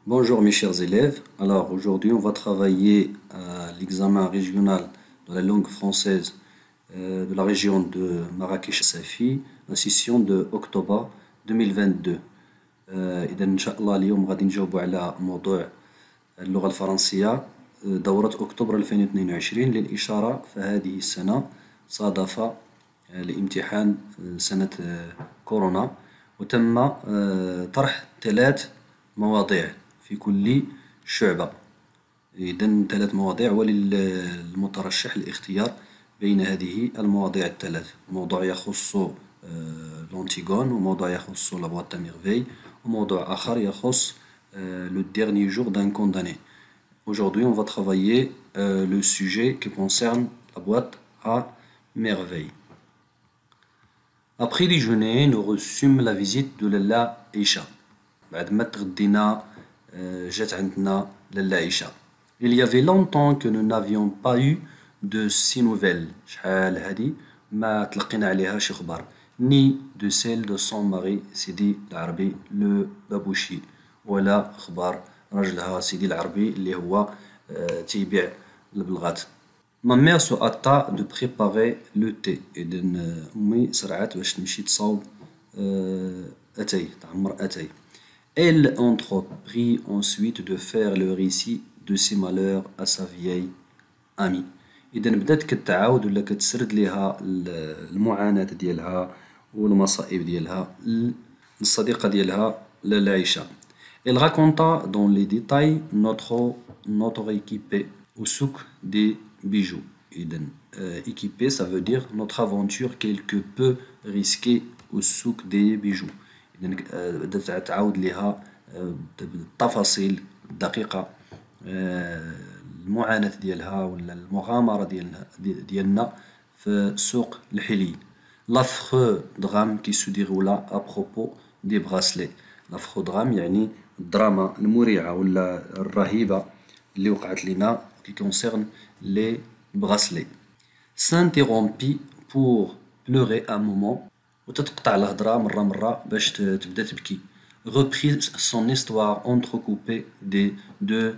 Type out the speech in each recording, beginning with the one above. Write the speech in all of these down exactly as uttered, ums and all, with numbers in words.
Bonjour mes chers élèves. Alors aujourd'hui on va travailler à l'examen régional de la langue française euh, de la région de Marrakech-Safi, la session de octobre deux mille vingt-deux. آه، إذا إن شاء الله اليوم غادي نجاوبوا على موضوع اللغة الفرنسية آه، دورة أكتوبر ألفين واثنين وعشرين. للإشارة فهذه السنة صادف آه، الامتحان آه، سنة آه، كورونا، وتم آه، طرح ثلاث مواضيع في كل شعبة. إذا ثلاث مواضيع وللمترشح الاختيار بين هذه المواضيع الثلاث: موضوع يخص لونتيغون، وموضوع يخص لا بوîte à merveille، وموضوع آخر يخص le dernier jour d'un condamné. Aujourd'hui, on va travailler euh, le sujet qui concerne la boîte à merveille. Après déjeuner, nous reçûmes la visite de Lalla Aïcha. بعد ما تغدينا جات عندنا لالا عيشة. Il y avait longtemps que nous n'avions pas eu de ces nouvelles. شحال هادي ما تلقينا عليها شي خبر. Ni de celle de son mari سيدي العربي لو بابوشي، ولا خبار راجلها سيدي العربي اللي هو تيبيع البلغات. Ma mère se hâta de préparer le thé. إذا أمي سرعات باش تمشي تصاوب أتاي، تعمر أتاي. Elle entreprit ensuite de faire le récit de ses malheurs à sa vieille amie. إذا بدات كتعاود ولا كتسرد ليها المعاناة ديالها والمصائب ديالها للصديقة ديالها لالا عيشة. Elle raconta dans les détails notre notre équipée au souk des bijoux. إذا équipée ça veut dire notre aventure quelque peu risquée au souk des bijoux. إذا بدات تعاود ليها بالتفاصيل الدقيقة المعاناة ديالها ولا المغامرة ديالنا ديالنا في سوق الحلي. L'affreux drame qui se déroula à propos des bracelets. L'affreux drame يعني الدراما المريعة ولا الرهيبة اللي وقعت لنا qui concerne les bracelets. S'interrompit pour pleurer un moment. وتتقطع الهضرة مرة مرة باش تبدا تبكي. Reprit son histoire entrecoupée de de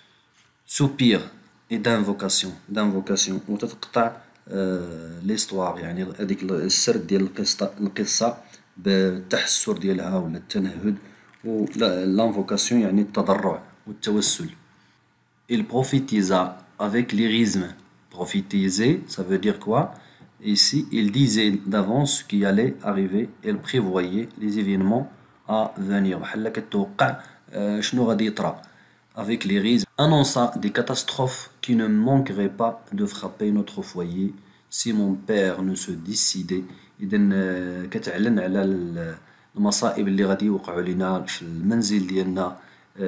soupirs et d'invocations d'invocations وتتقطع l'histoire يعني هذيك السرد ديال القصة القصة بالتحسر ديالها ولا التنهد، و l'invocation يعني التضرع والتوسل. Il prophétisa avec lyrisme. Prophétiser, ça veut dire quoi? Ici, il disait d'avance ce qui allait arriver. Il prévoyait les événements à venir. بحال كتوقع شنو غادي يطرا. Avec les risques, annonça des catastrophes qui ne manqueraient pas de frapper notre foyer si mon père ne se décidait. إذا كتعلن على المصائب اللي غادي يوقعوا لنا في المنزل ديالنا.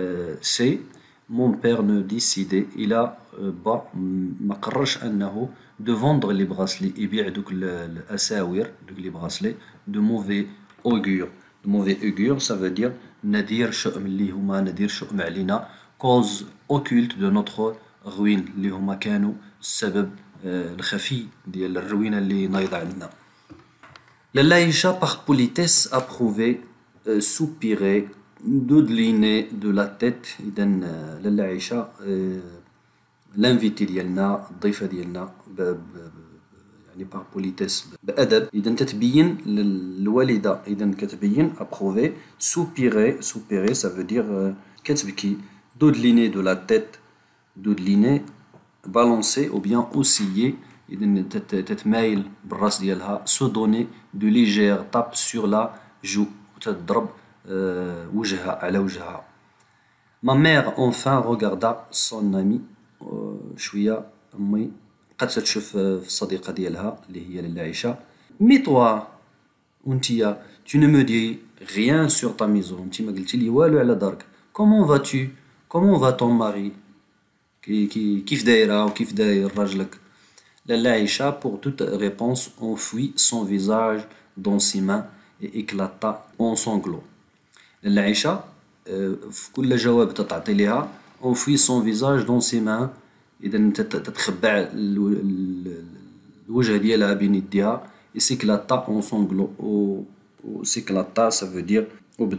سي mon père ne décidait. il a با ما قررش أنه de vendre les bracelets يبيع دوك الأساور دوك les bracelets de mauvais augure. de mauvais augure ça veut dire نذير شؤم اللي هما نذير شؤم علينا. cause occulte de notre ruine اللي هما كانوا السبب الخفي ديال الروينة اللي نايضة عندنا. لالا عيشة par politesse approuvait soupirait dodeliner de la tête. إذا لالا عيشة الانفيتي ديالنا الضيفة ديالنا ب يعني بار بوليتيس بأدب. إذا تتبين للوالدة، إذا كتبين ابروفي. سوبيري سوبيري ça veut dire كتبكي. dodeliner de la tête dodeliner balancer ou bien osciller. إذا تتمايل بالراس ديالها. se donner de légères tapes sur la joue وتضرب وجهها على وجهها. Ma mère enfin regarda son amie. شوية أمي بقات تشوف في الصديقة ديالها اللي هي لالا عيشة. مي توا وانتيا tu ne me dis rien sur ta maison. انتي ما قلتي لي والو على دارك. comment vas-tu comment va ton mari كي كي كيف دايرة وكيف داير راجلك. لالا عيشة pour toute réponse enfouit son visage dans ses mains et éclata en sanglots. لالا عيشة في كل جواب تعطي ليها enfouit son visage dans ses mains. إذا تتخبع الوجه ديالها بين يديها. et s'éclata en sanglots. و s'éclata ça veut dire وبدات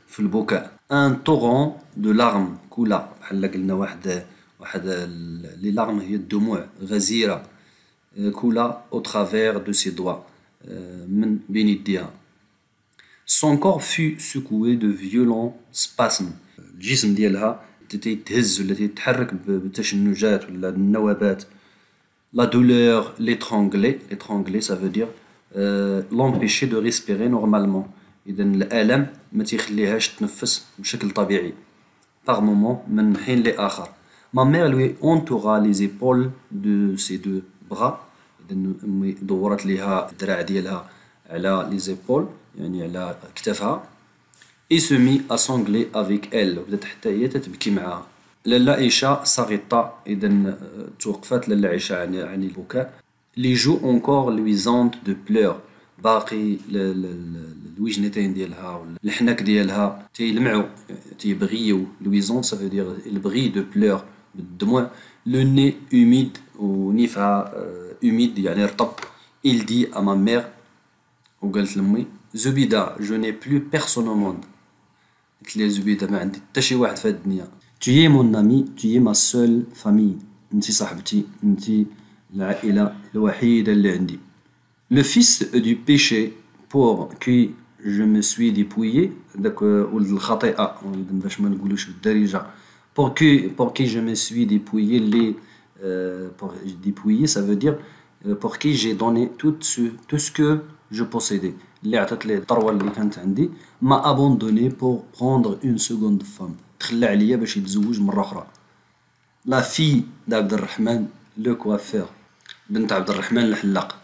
في البكاء. ان طوغون دو لارم كولا، بحال قلنا واحد واحد لي لارم هي الدموع غزيرة، كولا او ترافير دو سي دوا، من بين يديها. Son corps fut secoué de violents spasmes. الجسم ديالها تيتهز ولا تيتحرك بالتشنجات ولا النوبات. La douleur l'étranglait, l'étrangler ça veut dire euh, l'empêcher de respirer normalement. إذا الألم ما تيخليهاش تنفس بشكل طبيعي. Par moment من حين لآخر. Ma mère lui entoura les épaules de ses deux bras. إذا أمي دورت ليها الذراع ديالها على les épaules، يعني على كتافها. Et se mit à sangler avec elle. وبدات حتى هي تتبكي معاها. لالا عيشة ساغيطا، إذا توقفت لالا عيشة عن عن البكاء. لي جو اونكور لويزونت دو بلور، باقي الوجنتين ديالها ولا الحناك ديالها تيلمعوا تيبغيو. لويزونت سا فو دير البغي دو بلور، بالدموع. لو ني اوميد، ونيفها اوميد يعني رطب. il dit à ma mère، وقالت لمي زبيدة جو ني بلو بيرسون او موند، قلت لي زبيدة ما عندي حتى شي واحد في هاد الدنيا. Tu es mon ami, tu es ma seule famille. انتي صاحبتي، انتي العائلة الوحيدة اللي عندي. Le fils du péché pour qui je me suis dépouillé، داك ولد الخطيئة باش ما نقولوش بالدارجة. pour qui pour qui je me suis dépouillé، اللي pour dépouillé ça veut dire pour qui j'ai donné tout ce tout ce que je possédais، اللي عطيت ليه الثروة اللي كانت عندي. m'a abandonné pour prendre une seconde femme، تخلى عليا باش يتزوج مرة أخرى. لا في d'Abd الرحمن لو كوافير، بنت عبد الرحمن الحلاق.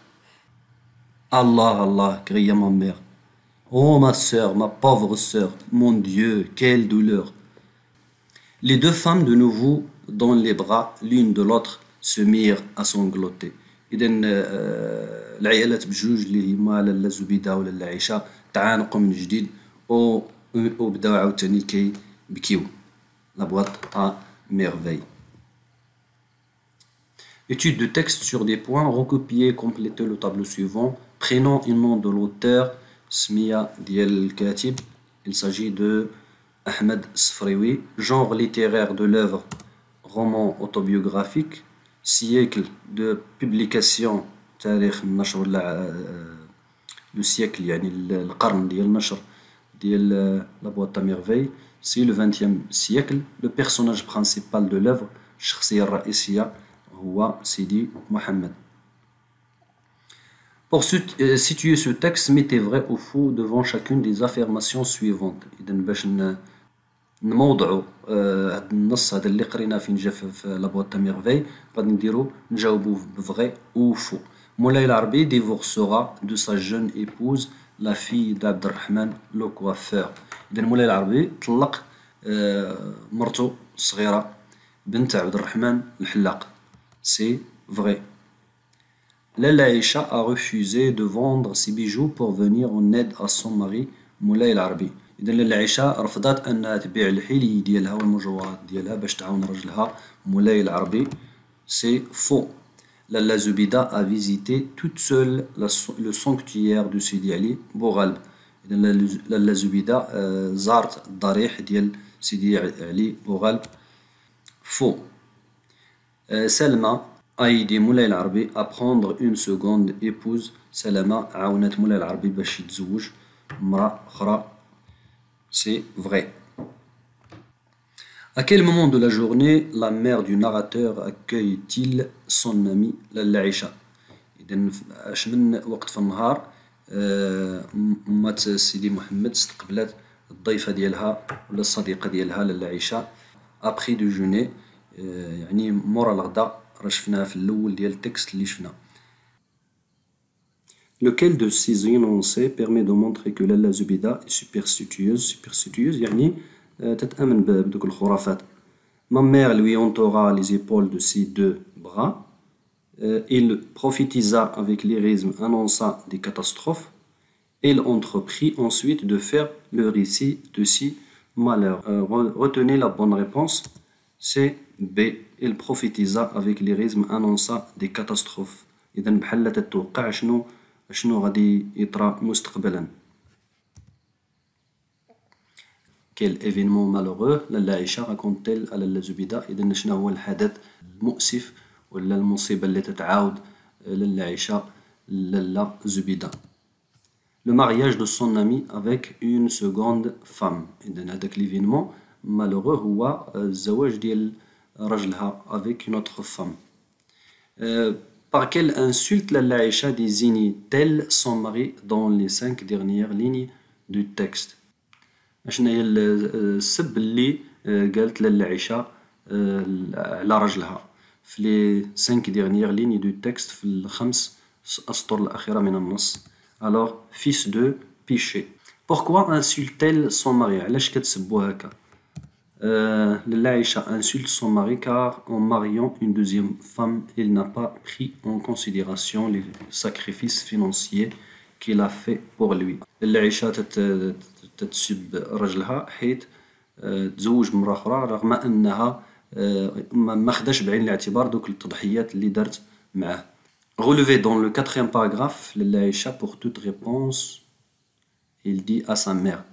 الله الله كريا ما مير. Oh ma sœur, ma pauvre sœur, mon Dieu, quelle douleur. Les deux femmes de nouveau dans les bras l'une de l'autre se mirent à sangloter. إذا العائلات بجوج اللي هما لالا زبيدة ولا لالا عيشة تعانقوا من جديد وبداو عاوتاني كيبكيو. La boîte à merveille. Étude de texte sur des points, recopier, compléter le tableau suivant. Prénom et nom de l'auteur. Smia ديال الكاتب. Il s'agit de Ahmed Sfrioui. Genre littéraire de l'œuvre, roman autobiographique. Siècle de publication، تاريخ النشر ولا لو سيكل يعني القرن ديال النشر ديال La boîte à merveille. C'est le vingtième siècle. Le personnage principal de l'œuvre، الشخصية الرئيسية هو سيدي محمد. Pour situer ce texte, mettez vrai ou faux devant chacune des affirmations suivantes. إذا باش نموضعوا هذا النص هذا اللي قريناه فين جا في La boîte à merveille، غادي نديرو نجاوبوه بفغي ou faux. مولاي العربي divorcera de sa jeune épouse la fille d'Abd الرحمن le coiffeur. إذا مولاي العربي طلق مرتو الصغيرة بنت عبد الرحمن الحلاق. C'est vrai. Lalla Aïcha a refusé de vendre ses bijoux pour venir en aide à son mari مولاي العربي. إذا لالا عيشة رفضت أنها تبيع الحلي ديالها والمجوهرات ديالها باش تعاون راجلها مولاي العربي. C'est faux. لالا زبيدة a visité toute seule le sanctuaire de Sidi Ali بوغالب. إذا لالا زبيدة زارت الضريح ديال سيدي علي بوغالب. Faux. سلمى a aidé مولاي العربي à prendre une seconde épouse. سلمى عاونت مولاي العربي باش يتزوج مرة أخرى. C'est vrai. À quel moment de la journée la mère du narrateur accueille-t-il son ami لالا عيشة؟ إذا اش من وقت في النهار أمات سيدي محمد استقبلت الضيفة ديالها ولا الصديقة ديالها لالا عيشة après déjeuner، يعني مورا الغداء. راه شفناها في الأول ديال التكست اللي شفنا. Lequel de ces énoncés permet de montrer que لالا زبيدة est superstitieuse؟ superstitieuse يعني تتأمن بدوك الخرافات. Ma mère lui entoura les épaules de ses deux bras. Il prophétisa avec lyrisme, annonça des catastrophes. Il entreprit ensuite de faire le récit de ces malheurs. Retenez la bonne réponse. C'est B. Il prophétisa avec lyrisme, annonça des catastrophes. إذا بحال تتوقع شنو شنو غادي يطرى مستقبلا. quel événement malheureux لالا عائشة raconte-t-elle à لالا زبيدة. إذا شنو هو الحدث المؤسف ولا المصيبة اللي تتعاود لالا عائشة لالا زبيدة. Le mariage de son ami avec une seconde femme. إذا هذاك l'événement malheureux هو الزواج ديال رجلها avec une autre femme. Euh, par quelle insulte لالا عائشة désigne-t-elle son mari dans les cinq dernières lignes du texte. شنو هي السب اللي قالت لالا عائشة على رجلها في لي cinq dernières lignes du texte في الخمس أسطر الأخيرة من النص. Alors, fils de péché. Pourquoi insulte-t-elle son mari? علاش كتسبو هكا؟ Euh, لالا عائشة insulte son mari car en mariant une deuxième femme, il n'a pas pris en considération les sacrifices financiers qu'il a fait pour lui. لالا عائشة تتسب رجلها حيت تزوج بمرأة أخرى رغم أنها ما خداش بعين الاعتبار دوك التضحيات اللي دارت معاه. Relevé dans le quatrième paragraphe, لالا عائشة pour toute réponse, il dit à sa mère.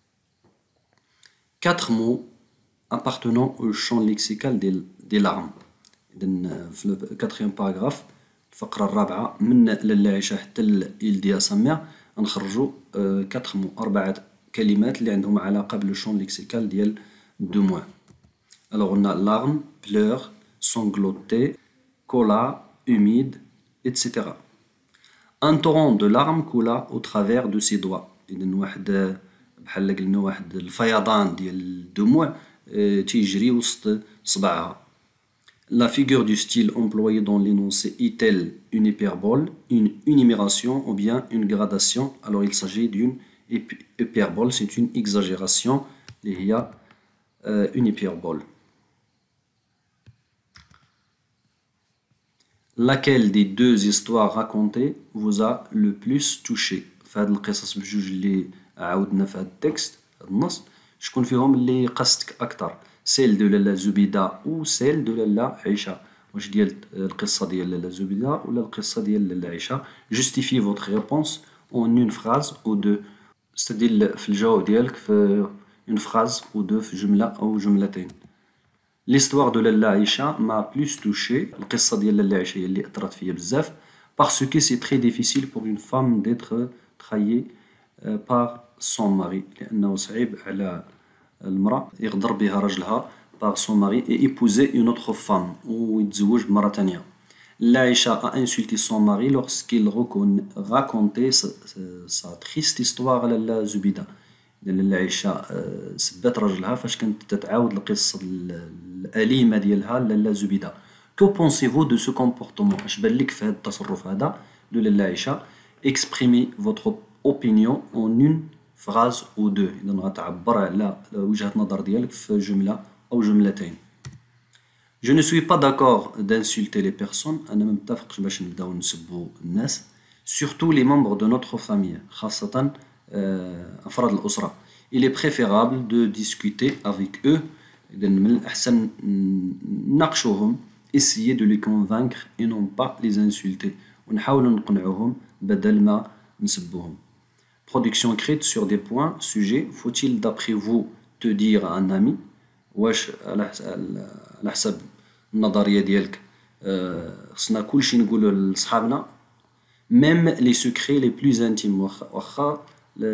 Quatre mots appartenant au champ lexical des, des larmes. إذن في le quatrième paragraphe الفقرة الرابعة من لالا عائشة حتى il dit à sa mère نخرجوا quatre mots أربعة كلمات اللي عندهم علاقة باللو champ lexical ديال deux mois. Alors on a larmes, pleurs, sangloter, cola, humide, et cetera. Un torrent de larmes coula au travers de ses doigts. إذن واحد بحال قلنا واحد الفيضان ديال الدموع تيجري وسط صباعها. La figure du style employée dans l'énoncé est-elle une hyperbole, une énumération ou bien une gradation? Alors il s'agit d'une hyperbole, c'est une exagération اللي هي une hyperbole. Laquelle des deux histoires racontées vous a le plus touché؟ في هاد القصص بجوج اللي عاودنا في هاد التكست هاد النص شكون فيهم اللي قصتك أكثر؟ سيل دو لالا زبيدة و سيل دو لالا عائشة. واش ديال القصة ديال لالا زبيدة ولا القصة ديال لالا عائشة؟ Justifiez votre réponse en une phrase ou deux. استدل في الجواب ديالك في une phrase ou deux في جملة أو جملتين. L'histoire de لالا عائشة m'a plus touché. القصة ديال لالا عائشة هي اللي أثرت فيا بزاف parce que c'est très difficile pour une femme d'être trahie par son mari. لأنه صعيب على المرأة يغدر بها رجلها par son mari et épouser une autre femme ويتزوج بمرة تانية. لالا عائشة a insulté son mari lorsqu'il racontait sa triste histoire على لالا زبيدة. لالا عائشة سبات رجلها فاش كانت تتعاود القصة الأليمة ديالها لالا زبيدة. Que pensez-vous de ce comportement? اش بان لك في هذا التصرف هذا دو لالا عائشة؟ Exprimez votre opinion en une phrase ou deux. إذا غتعبر على وجهة نظر ديالك في جملة أو جملتين. Je ne suis pas d'accord d'insulter les personnes. أنا ما متفقش باش نبداو نسبوا الناس. Surtout les membres de notre famille. خاصة أفراد الأسرة. Il est préférable de discuter avec eux. إذا من الأحسن نناقشوهم. Essayer de les convaincre et non pas les insulter. ونحاولوا نقنعوهم بدل ما نسبوهم. Production écrite sur des points, sujet. Faut-il d'après vous te dire à un ami? واش على حسب النظرية ديالك خصنا كلشي نقولو لصحابنا même les secrets les plus intimes واخا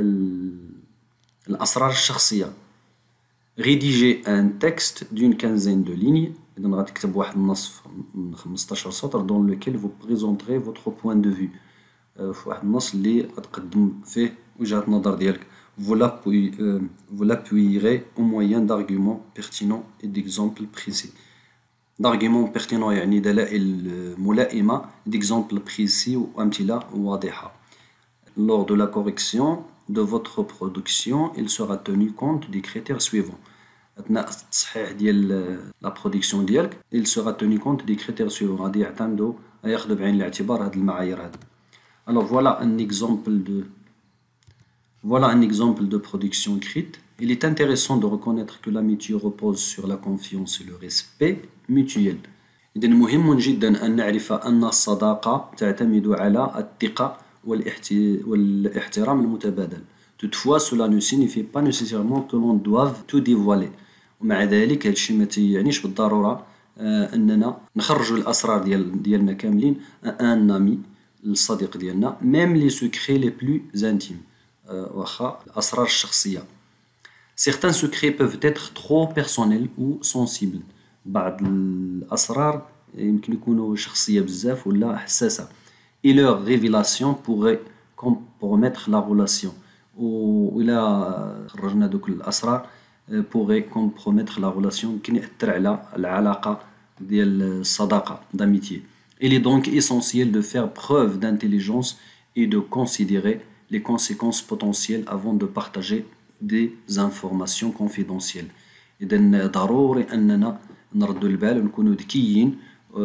الأسرار الشخصية. Rédiger un texte d'une quinzaine de lignes. إذا غتكتب واحد النص من خمسطاش سطر dans lequel vous présenterez votre point de vue. في واحد النص اللي غتقدم فيه وجهة النظر ديالك. Vous l'appuierez au moyen d'arguments pertinents et d'exemples précis. D'arguments pertinents يعني دلائل ملائمة d'exemples précis وأمثلة واضحة. Lors de la correction de votre production, il sera tenu compte des critères suivants. أثناء التصحيح ديال la production ديالك il sera tenu compte des critères suivants. غادي يعتمدوا ياخذوا بعين الاعتبار هاد المعايير هاد. Alors voilà un exemple de voilà un exemple de production écrite. Il est intéressant de reconnaître que l'amitié repose sur la confiance et le respect mutuel. إذن مهم جدا أن نعرف أن الصداقة تعتمد على الثقة والاحترام المتبادل. toutefois cela ne signifie pas nécessairement que l'on doive tout dévoiler. ومع ذلك هادشي ما تيعنيش بالضرورة آه أننا نخرجوا الأسرار ديال ديالنا كاملين ان امي الصديق ديالنا ميم لي سوكري لي بلو انتيم آه واخا الأسرار الشخصية. Certains secrets peuvent être trop personnels ou sensibles. بعض الأسرار يمكن يكونوا شخصية بزاف ولا حساسة. Et leur révélation pourrait compromettre la relation. وإلا خرجنا دوك الأسرار pourrait compromettre la relation يمكن يأثر على العلاقة ديال الصداقة d'amitié. Il est donc essentiel de faire preuve d'intelligence et de considérer les conséquences potentielles avant de partager des informations confidentielles. إذن ضروري أننا نردوا البال ونكونوا ذكيين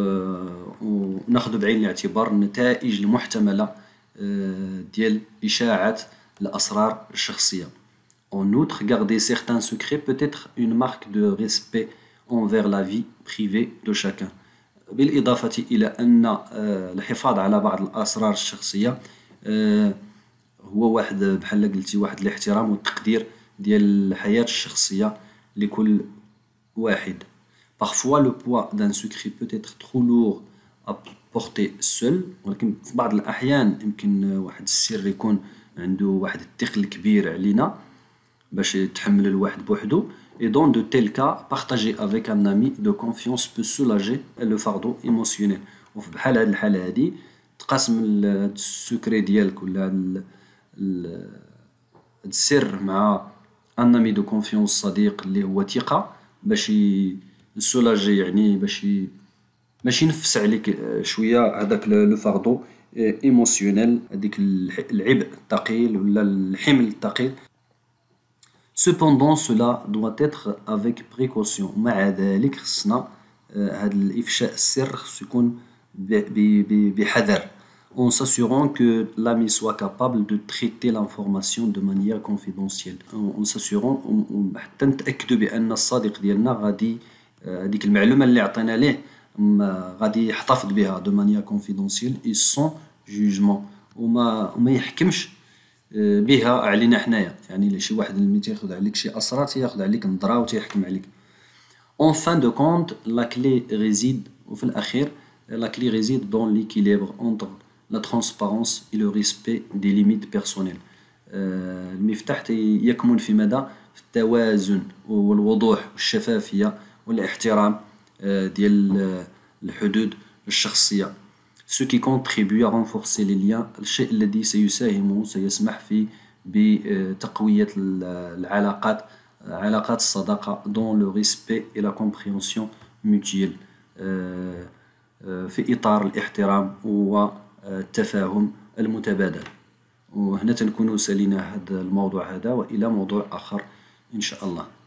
وناخذوا بعين الاعتبار النتائج المحتملة ديال إشاعة الأسرار الشخصية. En outre, garder certains secrets peut être une marque de respect envers la vie privée de chacun. بالإضافة إلى أن الحفاظ على بعض الأسرار الشخصية هو واحد بحال قلتي واحد الاحترام والتقدير ديال الحياة الشخصية لكل واحد. Parfois le poids d'un secret peut être trop lourd à porter seul ولكن في بعض الأحيان يمكن واحد السر يكون عنده واحد الثقل كبير علينا باش يتحمل الواحد بوحدو. Et dans de tels cas, partager avec un ami de confiance peut soulager le fardeau émotionnel. وفي بحال هاد الحالة هادي تقاسم السكري ديالك ولا هاد السر مع ان امي دو كونفيونس صديق اللي هو ثقة باش يسولاجي يعني باش باش ينفس عليك شوية هذاك لو فاردو ايموسيونيل هذيك العبء الثقيل ولا الحمل الثقيل. Cependant cela doit être avec précaution. مع ذلك خصنا هذا الإفشاء السر خصو يكون بحذر. En s'assurant que l'ami soit capable de traiter l'information de manière confidentielle. En s'assurant حتى نتأكدوا بأن الصديق ديالنا غادي هذيك المعلومة اللي عطينا ليه غادي يحتفظ بها de manière confidentielle et sans jugement وما وما يحكمش بها علينا حنايا. يعني شي واحد اللي تياخذ عليك شي أسرار تياخذ عليك نظرة وتيحكم عليك. En fin de compte la clé réside وفي الأخير la clé réside dans l'équilibre entre la transparence et le respect des limites personnelles. المفتاح يكمن في ماذا؟ في التوازن والوضوح والشفافية والاحترام ديال الحدود الشخصية. Ce qui contribue à renforcer les liens الشيء الذي سيساهم سيسمح في بتقوية العلاقات علاقات الصداقة dans le respect et la compréhension mutuelle في إطار الاحترام والتفاهم المتبادل. وهنا تنكونوا سالينا هذا الموضوع هذا وإلى موضوع آخر إن شاء الله.